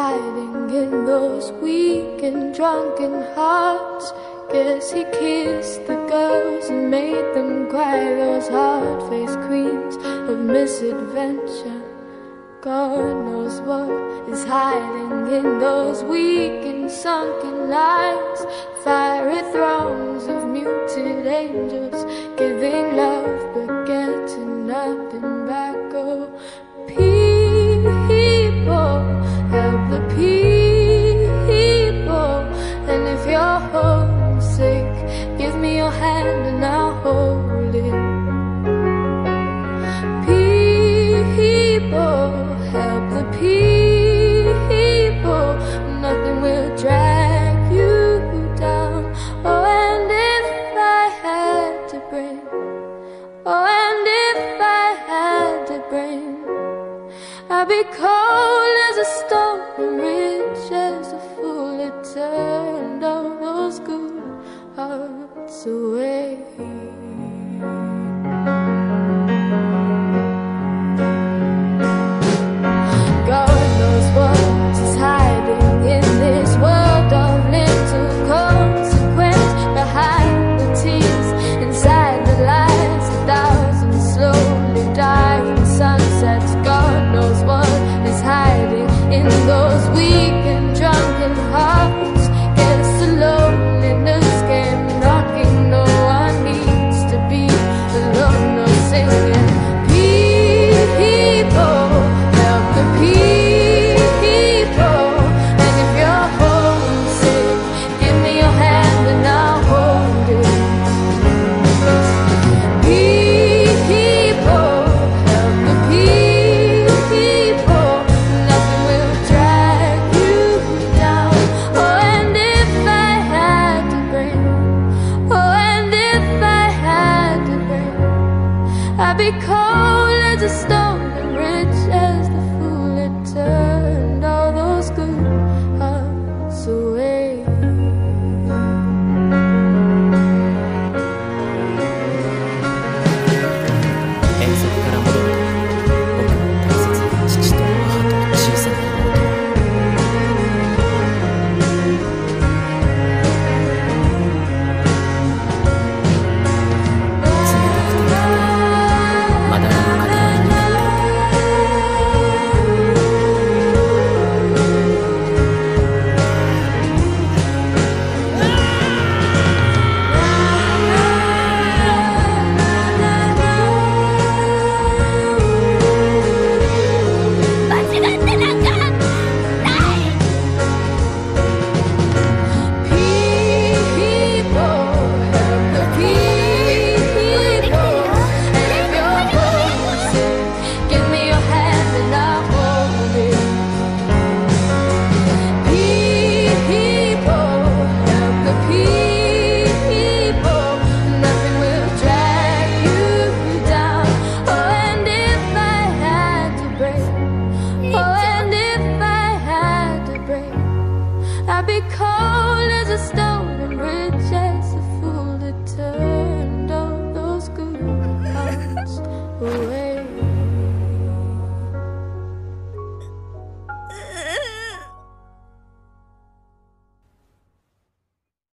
hiding in those weak and drunken hearts. Guess he kissed the girls and made them cry, those hard-faced queens of misadventure. God knows what is hiding in those weak and sunken lines. Fiery throngs of muted angels, giving love but getting nothing back. Oh, people, help the people. And if you're homesick, give me your hand and I'll hold it. People, help the people. Nothing will drag you down. Oh, and if I had to bring, oh, and if I had to bring, I'd be cold as a stone and rich as a fool. It turned all those good hearts away. God knows what is hiding in this world of little consequence. Behind the tears, inside the lies, 1,000 slowly dying sunsets. God knows what is hiding in those weak and drunken hearts. Guess the loneliness came knocking. No one needs to be alone, no singing. People, help the people. And if you're homesick, give me your hand and I'll hold it. People, help the people. Nothing will drag you down. Oh, and if I had to bring, oh, and if I had to bring, I'd be cold as a stone